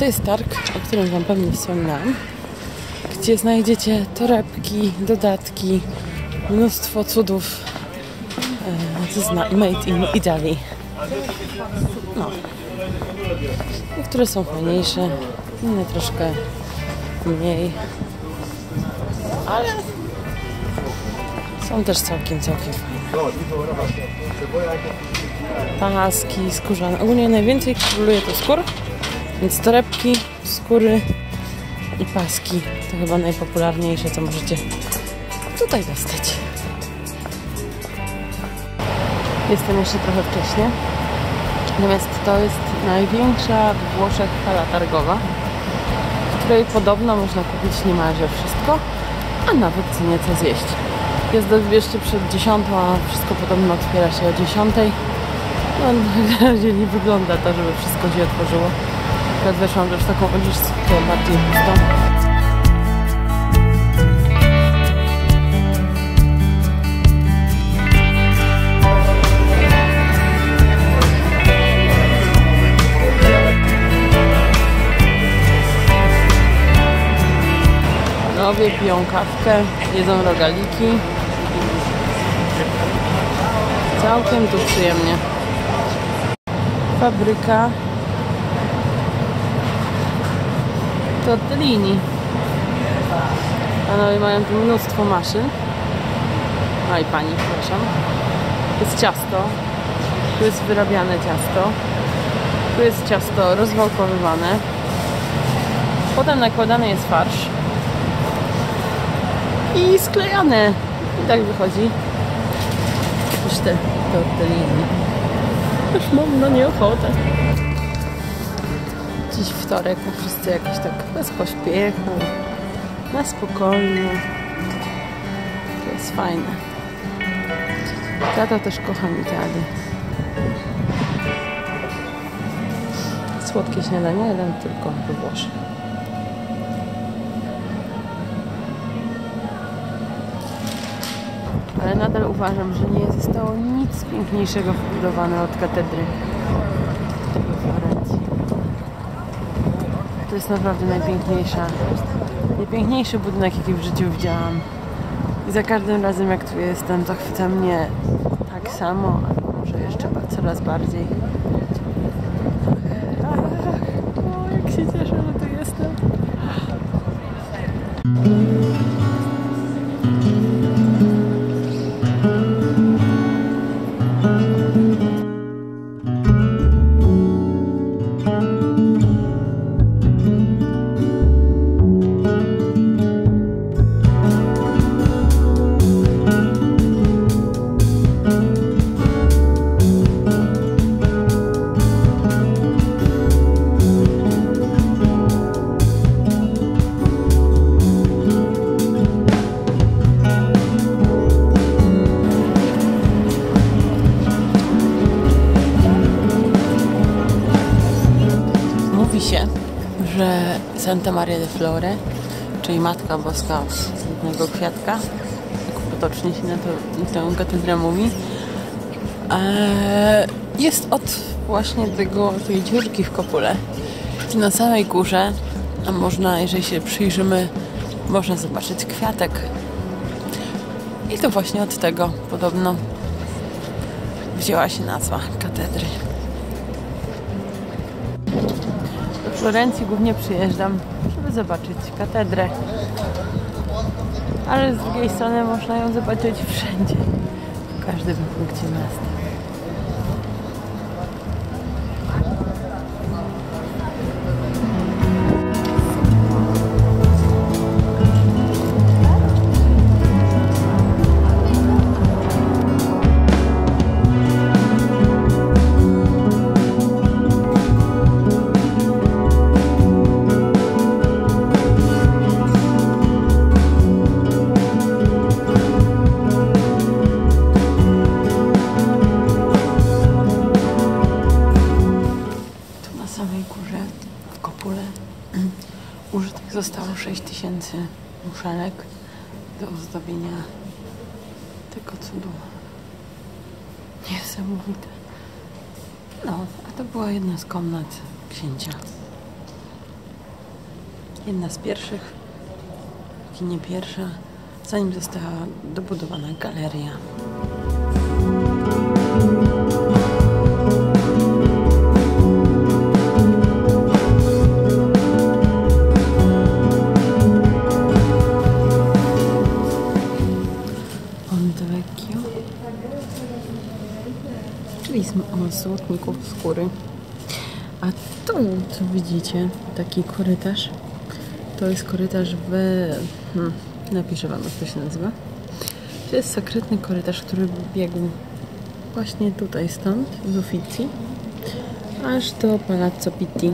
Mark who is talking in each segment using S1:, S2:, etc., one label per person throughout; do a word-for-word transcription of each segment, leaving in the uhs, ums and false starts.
S1: to jest targ, o którym wam pewnie wspominałam, gdzie znajdziecie torebki, dodatki, mnóstwo cudów e, made in Italy. No. Niektóre są fajniejsze, inne troszkę mniej, ale są też całkiem, całkiem fajne. Paski, skórzane. Ogólnie najwięcej króluje to skór, więc torebki, skóry i paski to chyba najpopularniejsze, co możecie tutaj dostać. Jestem jeszcze trochę wcześnie, natomiast to jest największa w Włoszech hala targowa, w której podobno można kupić niemalże wszystko, a nawet co nieco zjeść. Jest jeszcze przed dziesiątą, a wszystko podobno otwiera się o dziesiątej. No, na razie nie wygląda to, żeby wszystko się otworzyło. Akurat weszłam też w taką uliczkę bardziej pustą. Panowie piją kawkę, jedzą rogaliki. Całkiem tu przyjemnie. Fabryka tortellini. Panowie mają tu mnóstwo maszyn. No i pani, przepraszam. Jest ciasto. Tu jest wyrabiane ciasto. Tu jest ciasto rozwałkowywane. Potem nakładany jest farsz. I sklejane. I tak wychodzi. Już te tortellini. Już mam na nie ochotę. Dziś wtorek, a wszyscy jakoś tak bez pośpiechu, na spokojnie. To jest fajne. Tata też kocham Italię. Słodkie śniadanie jadam tylko we Włoszech. Ale nadal uważam, że nie zostało nic piękniejszego wbudowane od katedry we Florencji. To jest naprawdę najpiękniejsza, najpiękniejszy budynek, jaki w życiu widziałam. I za każdym razem, jak tu jestem, to chwyta mnie tak samo, albo może jeszcze coraz bardziej. O, jak się cieszę, że tu jestem. Mówi się, że Santa Maria de Flore, czyli Matka Boska z jednego kwiatka, tak potocznie się na to, tę katedrę mówi, jest od właśnie tego, tej dziurki w kopule. I na samej górze, a można, jeżeli się przyjrzymy, można zobaczyć kwiatek. I to właśnie od tego podobno wzięła się nazwa katedry. Do Florencji głównie przyjeżdżam, żeby zobaczyć katedrę. Ale z drugiej strony można ją zobaczyć wszędzie, w każdym punkcie miasta. Użytych zostało sześć tysięcy muszelek do ozdobienia tego cudu. Niesamowite. No, a to była jedna z komnat księcia. Jedna z pierwszych, jak i nie pierwsza, zanim została dobudowana galeria. Ponte Vecchio, czyli z złotników skóry. A tu, co widzicie, taki korytarz, to jest korytarz w... Hmm, napiszę wam, jak to się nazywa. To jest sekretny korytarz, który biegł właśnie tutaj, stąd, z Uffizi, aż do Palazzo Pitti.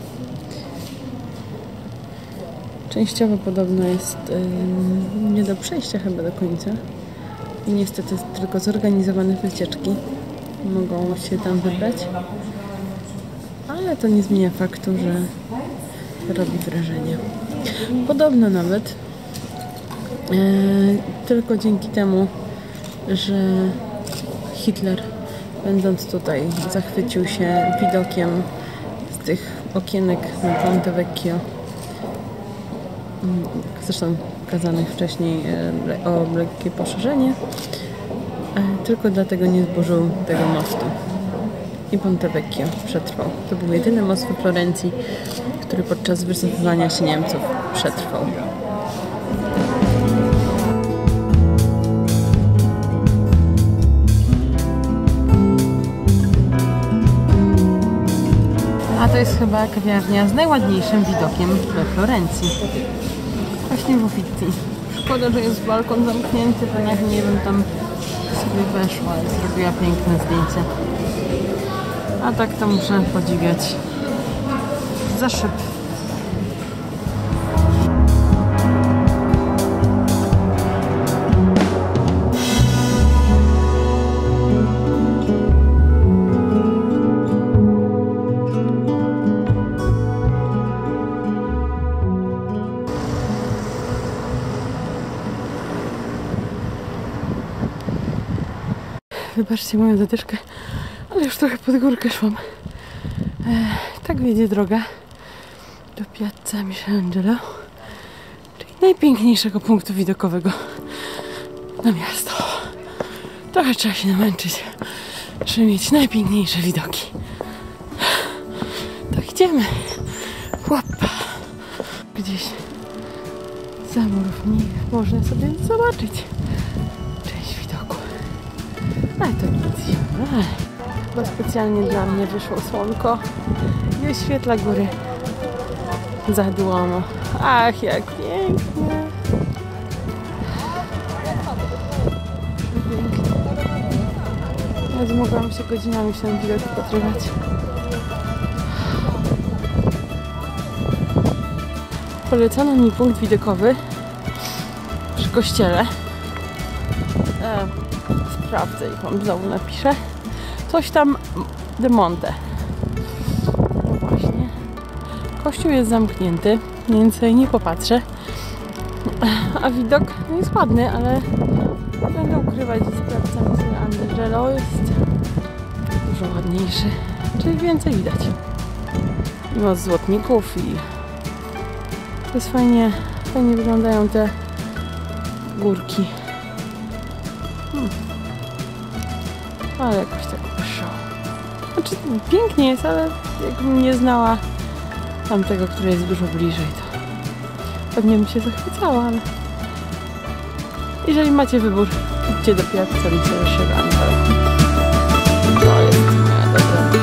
S1: Częściowo podobno jest yy, nie do przejścia chyba do końca. I niestety tylko zorganizowane wycieczki mogą się tam wybrać. Ale to nie zmienia faktu, że robi wrażenie. Podobno nawet e, tylko dzięki temu, że Hitler, będąc tutaj, zachwycił się widokiem z tych okienek na Ponte Vecchio, zresztą kazanych wcześniej e, o lekkie poszerzenie, e, tylko dlatego nie zburzył tego mostu. I Ponte Vecchio przetrwał. To był jedyny most we Florencji, który podczas wycofywania się Niemców przetrwał. A to jest chyba kawiarnia z najładniejszym widokiem we Florencji. Właśnie w Uffizi. Szkoda, że jest balkon zamknięty, bo jak nie wiem, tam sobie weszła i zrobiła piękne zdjęcie. A tak to muszę podziwiać za szyb. Wybaczcie moją zadyszkę, ale już trochę pod górkę szłam. E, tak wiedzie droga do Piazza Michelangelo, czyli najpiękniejszego punktu widokowego na miasto. Trochę trzeba się namęczyć, żeby mieć najpiękniejsze widoki. To idziemy. Łapa. Gdzieś za murów można sobie zobaczyć część widoku. Ale to nic. Ale chyba specjalnie dla mnie wyszło słonko i oświetla góry za Duomo. Ach, jak pięknie. Pięknie. Nawet mogłam się godzinami w ten widok wpatrywać. Polecono mi punkt widokowy przy kościele. E, sprawdzę i wam znowu napiszę. Coś tam de Monte. No właśnie. Kościół jest zamknięty, więc nie popatrzę. A widok jest ładny, ale będę ukrywać z Piazza Michelangelo. Jest dużo ładniejszy, czyli więcej widać. Mimo złotników i to jest fajnie, fajnie wyglądają te górki. Hmm. Ale jakoś tak wyszło. Znaczy pięknie jest, ale jakbym nie znała tamtego, który jest dużo bliżej, to pewnie bym się zachwycała, ale jeżeli macie wybór, idźcie do Piazza Michelangelo. To jest moja dobra.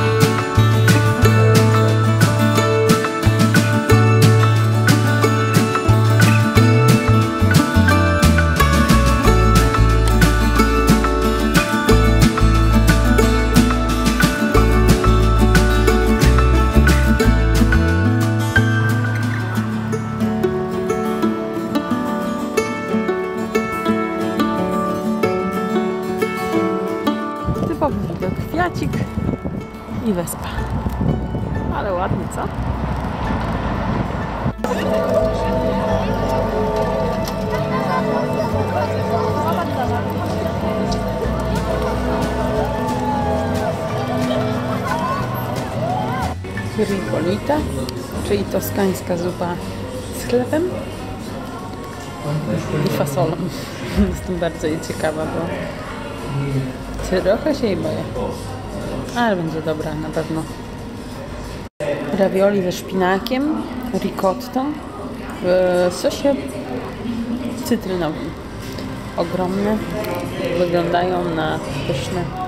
S1: Widok kwiacik i wyspa. Ale ładnie, co? Ripolita, czyli toskańska zupa chlebem i fasolą. Jestem bardzo jej ciekawa, bo trochę się jej boję. Ale będzie dobra na pewno. Ravioli ze szpinakiem, ricottą w sosie cytrynowym. Ogromne, wyglądają na pyszne.